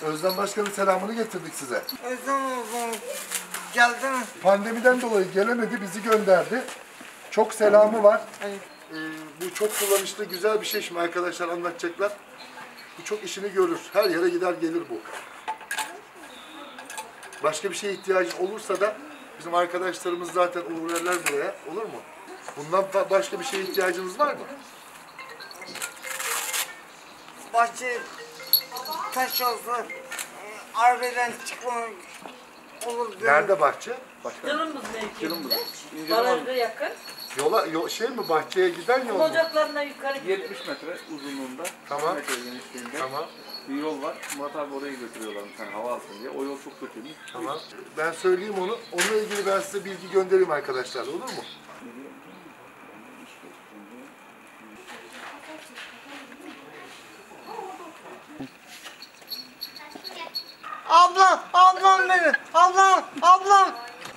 Özlem Başkan'ın selamını getirdik size. Özlem oğlum geldi mi? Pandemiden dolayı gelemedi, bizi gönderdi. Çok selamı var. Evet. Bu çok kullanışlı, güzel bir şey, şimdi arkadaşlar anlatacaklar. Bu çok işini görür. Her yere gider gelir bu. Başka bir şeye ihtiyacın olursa da bizim arkadaşlarımız zaten uğrarlar buraya. Olur mu? Bundan başka bir şeye ihtiyacınız var mı? Bahçe taş olsa arabadan çıkma olur diyorum. Nerede bahçe? Yılımız mevkinde. Barajda yakın. Şey mi, bahçeye giden yol mu? Ocaklarına yukarı 70 metre uzunluğunda, Tamam. 1 metre genişliğinde Tamam. bir yol var. Murat abi oraya götürüyorlar bir tane hava alsın diye. O yol çok kötüymüş. Tamam. Ben söyleyeyim onu. Onunla ilgili ben size bilgi göndereyim arkadaşlar. Olur mu? Ablam benim. Ablam.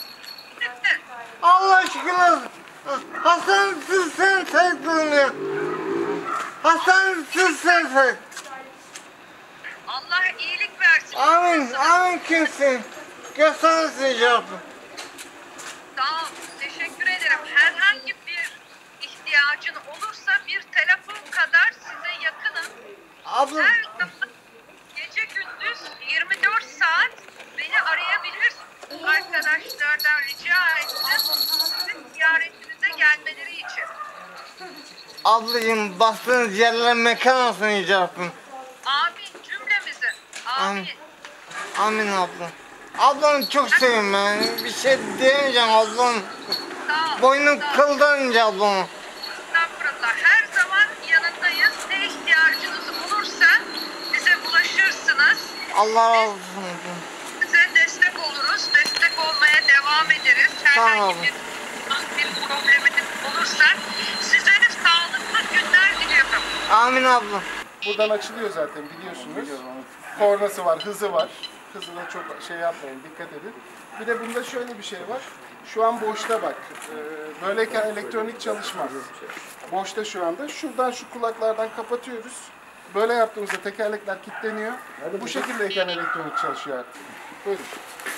Allah şükür. Hastanesiniz sen sayıklanıyor. Hastanesiniz sen sayık. Allah iyilik versin. Amin kimsin? Gösteriniz icabı. Sağ ol. Teşekkür ederim. Herhangi bir ihtiyacın olursa bir telefon kadar size yakınım. Abla, Her zaman gece gündüz 24 saat beni arayabilirsin. Arkadaşlardan rica ettim. Sizin ziyaretinize gelmeleri için. ablacığım bastığınız yerlere mekan olsun icabı. Amin cümlemizin. Amin. Amin abla. Ablamı çok seviyorum ben. Bir şey diyemeyeceğim ablam. Sağ ol. Boynum sağ ol. kıldan ince ablam. Estağfurullah. Her zaman yanındayız. Ne ihtiyacınız olursa bize ulaşırsınız. Allah razı olsun. Size destek oluruz. Destek olmaya devam ederiz. Herhangi bir probleminiz olursa size sağlıklı günler diliyorum. Amin abla. Buradan açılıyor zaten biliyorsunuz. Kornası var, hızı var. Hızına çok şey yapmayın, dikkat edin. Bir de bunda şöyle bir şey var. Şu an boşta bak. Böyleyken elektronik çalışmaz. Boşta şu anda. Şuradan şu kulaklardan kapatıyoruz. Böyle yaptığımızda tekerlekler kilitleniyor. Bu şekildeyken elektronik çalışıyor artık. Buyurun.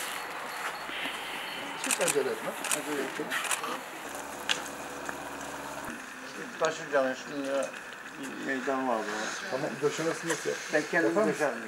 Hiç acele etme. Acele etme. Taşınacağım şimdi ya. Bir meydan var burada. Tamam, döşemesini yapıyor. Ben kendim döşerim.